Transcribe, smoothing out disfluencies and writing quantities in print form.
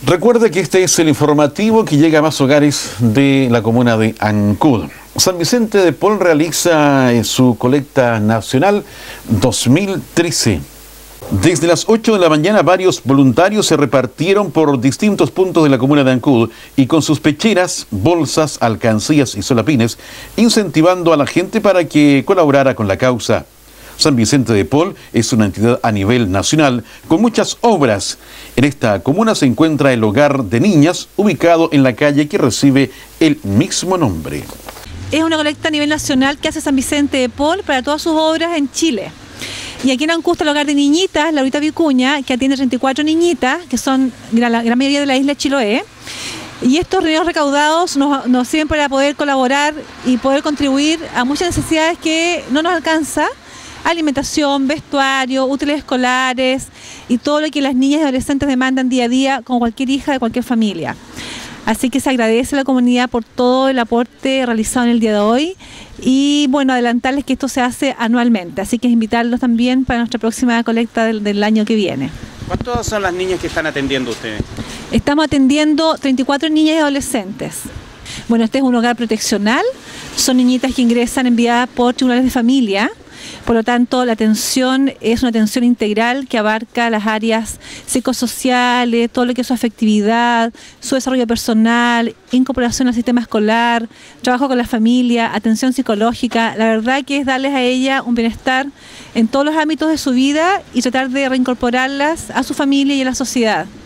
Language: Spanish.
Recuerde que este es el informativo que llega a más hogares de la comuna de Ancud. San Vicente de Paul realiza su colecta nacional 2013. Desde las 8 de la mañana varios voluntarios se repartieron por distintos puntos de la comuna de Ancud y con sus pecheras, bolsas, alcancías y solapines, incentivando a la gente para que colaborara con la causa. San Vicente de Paul es una entidad a nivel nacional con muchas obras. En esta comuna se encuentra el Hogar de Niñas, ubicado en la calle que recibe el mismo nombre. Es una colecta a nivel nacional que hace San Vicente de Paul para todas sus obras en Chile. Y aquí en Ancud está el Hogar de Niñitas, Laurita Vicuña, que atiende 34 niñitas, que son la gran mayoría de la isla de Chiloé. Y estos dineros recaudados nos sirven para poder colaborar y poder contribuir a muchas necesidades que no nos alcanza: alimentación, vestuario, útiles escolares y todo lo que las niñas y adolescentes demandan día a día, como cualquier hija de cualquier familia. Así que se agradece a la comunidad por todo el aporte realizado en el día de hoy y bueno, adelantarles que esto se hace anualmente, así que invitarlos también para nuestra próxima colecta del año que viene. ¿Cuántas son las niñas que están atendiendo ustedes? Estamos atendiendo 34 niñas y adolescentes. Bueno, este es un hogar proteccional, son niñitas que ingresan enviadas por tribunales de familia. Por lo tanto, la atención es una atención integral que abarca las áreas psicosociales, todo lo que es su afectividad, su desarrollo personal, incorporación al sistema escolar, trabajo con la familia, atención psicológica. La verdad que es darles a ella un bienestar en todos los ámbitos de su vida y tratar de reincorporarlas a su familia y a la sociedad.